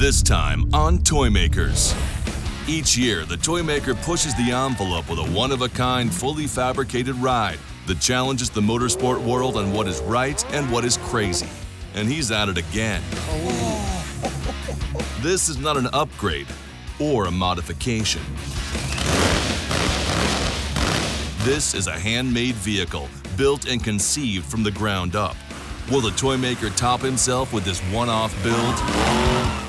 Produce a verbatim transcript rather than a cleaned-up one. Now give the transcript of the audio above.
This time on Toymakers. Each year, the Toymaker pushes the envelope with a one-of-a-kind, fully fabricated ride that challenges the motorsport world on what is right and what is crazy. And he's at it again. This is not an upgrade or a modification. This is a handmade vehicle built and conceived from the ground up. Will the Toymaker top himself with this one-off build?